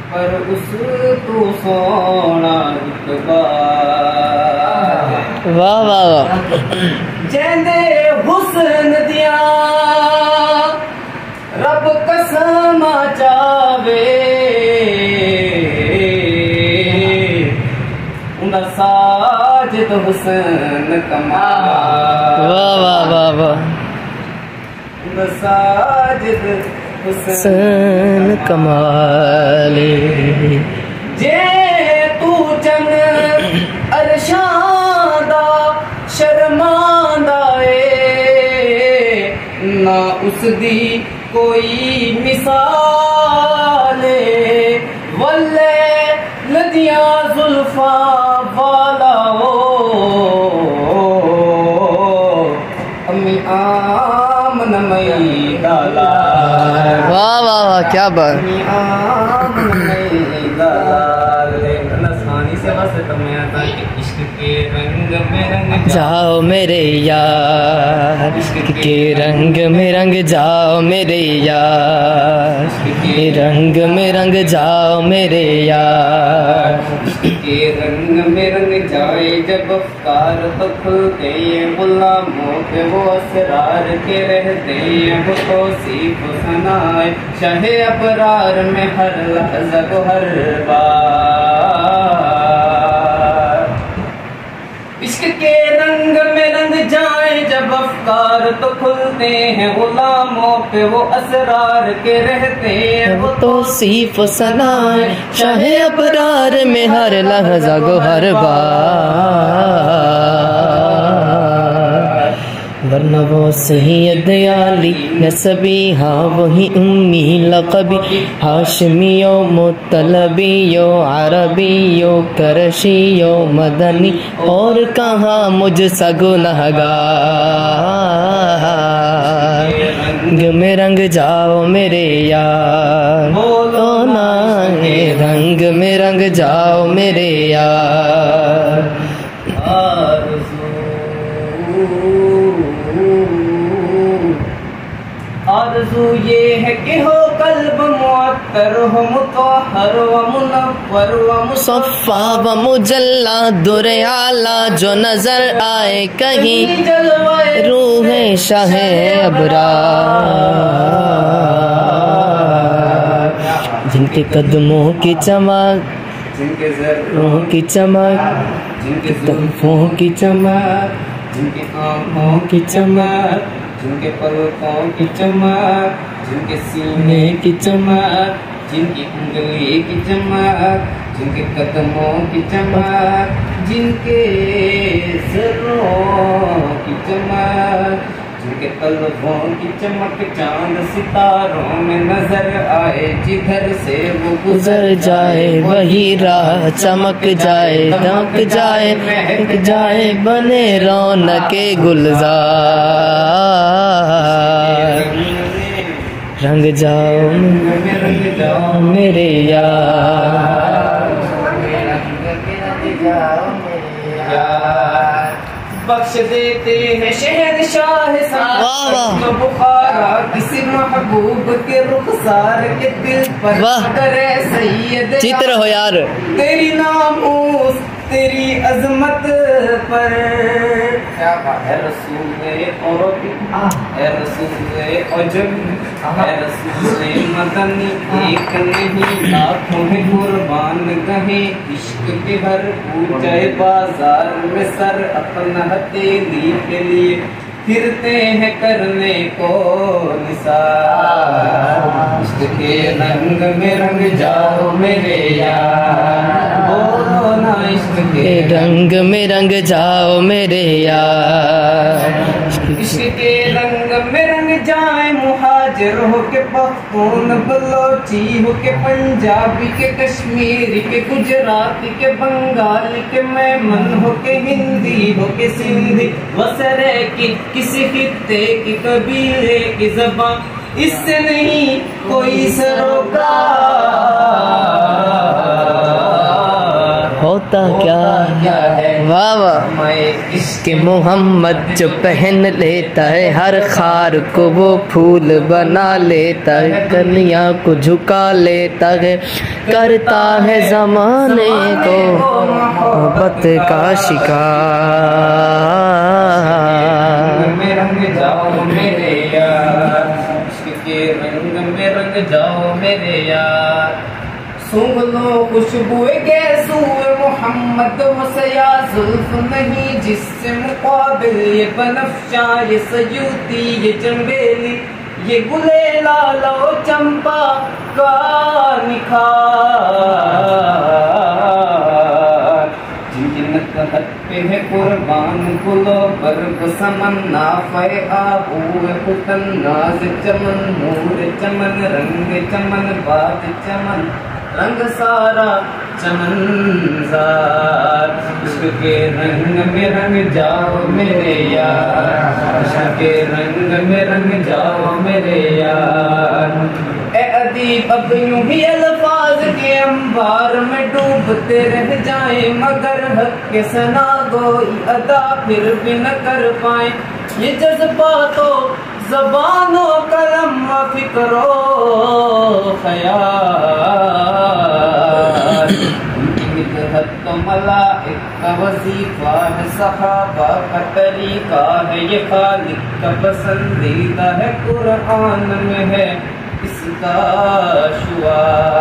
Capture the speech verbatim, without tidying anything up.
पर उस तू सोना रुतबा। वाह वाह वाह। जेंदे हुस्न दिया रब कसम चावे, उंदा साजिद हुस्न कमाल। वाह वाह वाह वाह। उंदा साजिद हुस्न कमाल। जे तू चन अरशादा शर्मांदा ए, ना उसदी कोई मिसाल। वल्ले लदिया जुल्फा वाला हो, अम्मी आमन मई डाला। वाह वाह वाह क्या बात। अम्मी आमन मई डाला। आसानी से बस तुम्हें आता कि इश्क के रंग में रंग जाओ मेरे यार, इश्क के रंग में रंग जाओ मेरे यार, के रंग में रंग जाओ मेरे यार। इश्क के रंग में रंग जाए जब अफ़कार तो खुलते हैं गुलामों पे वो असरार के रहते हैं वो तौसीफ सनाए चाहे अबरार में हर लहज़ा को हर बार। इश्क के रंग में रंग जाए जब अफ़कार तो खुलते हैं गुलामों पे वो असरार के रहते हैं वो तौसीफ सनाए चाहे अबरार में हर लहज़ा गो हर बार। वरना वो सैयद आली नसबी, हाँ वही उम्मी लक़बी, हाशमियो मुत्तलबियो अरबियो करशियो मदनी, और कहाँ मुझसा गुनहगार। रंग में रंग जाओ मेरे यार, बोलो ना रंग में रंग जाओ मेरे यार। आरज़ू ये है कि हो कल्ब मुअत्तर हो मुतहहर व मुनव्वर व मुसफ़्फ़ा व मुजल्ला दुरे आला जो नजर आए कहीं रूहे शाहे अबरार। जिनके कदमों की चमक, जिनके ज़र्रों की चमक, जिनके जुल्फ़ों की चमक, जिनकी आँखों की चमक, जिनके पलकों की चमक, जिनके सीने की चमक, जिनकी उंगली की चमक, जिनके कदमों की चमक, जिनके ज़र्रों की चमक, जिनके तलवों की चमक चांद सितारों में नजर आए, जिधर से वो गुजर जाए वही राह चमक जाए, दमक जाए महक जाए, बने रौनके गुलजार। रंग जाओ रंग जाओ मेरे यार, बख्श देते हैं शहंशाह साथ बुखारा किसी महबूब के रुखसार के दिल पर करे सैयद। चित्र हो यार तेरी नामूस तेरी अजमत पर, क्या बात है। रसूल और है रसूल अजम है रसूल मदनी, एक नहीं लाखों में कुर्बान गहे, इश्क के हर पूछे बाजार में सर अपना हथेली के लिए फिरते हैं करने को निसार। इश्क के रंग में रंग जाओ मेरे यार, बोलो ना इश्क के रंग में रंग जाओ मेरे यार। इश्क के रंग में रंग जाए मुहाजिर हो के पख्तून बलोची हो के पंजाबी के कश्मीरी के गुजराती के बंगाली के मेमन हो के हिंदी हो के सिंधी वसरे की किसी खित्ते की कबीले की ज़बान, इससे नहीं कोई सरोकार। हो होता क्या है। वाह वाह। कि मोहम्मद जो पहन लेता है हर खार को वो फूल बना लेता है, कन्या को झुका लेता है, करता है जमाने को मोहब्बत का शिकार। में रंग जाओ मेरे यार, इश्क के रंग में रंग जाओ मेरे यार। सूंघ लो खुशबुए गैसूए मोहम्मद वो सया जुल्फ नहीं जिससे मुकाबिल ये बनफ्शा ये सयूती ये चंबेली ये गुले लालो चंपा का निखार। जिनकी नकहत पे है कुर्बान गुलो बर्ग समन्ना फे आबू पुतन नाज चमन नूर चमन रंग चमन बात चमन रंग सारा चमनजार। इश्क के रंग में रंग जाओ मेरे यार, इश्क के रंग में रंग जाओ मेरे यार। ए अदीब अब यूं ही अल्फाज के अंबार में डूबते रह जाए मगर हक के सना गोई अदा फिर भी न कर पाए। ये जज्बातो ज़बानो कलम व फिक्रो ख़याल। उनकी मिदहत तो मलाइक का वजीफा है, सहाबा का तरीका है, ये खालिक का पसंदीदा है, कुरान में है इसका शुआर।